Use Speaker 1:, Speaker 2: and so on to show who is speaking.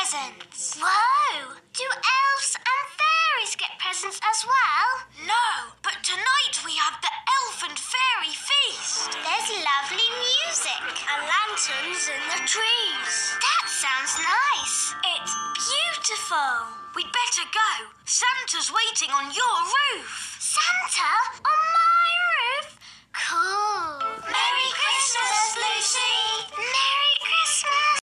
Speaker 1: presents. Whoa! Do elves and fairies get presents as well?
Speaker 2: No, but tonight we have the Elf and Fairy Feast.
Speaker 1: There's lovely music and lanterns in the trees. That sounds nice. It's beautiful.
Speaker 2: We'd better go. Santa's waiting on your roof.
Speaker 1: Santa? On my roof? Cool.
Speaker 2: Merry Christmas, Lucy.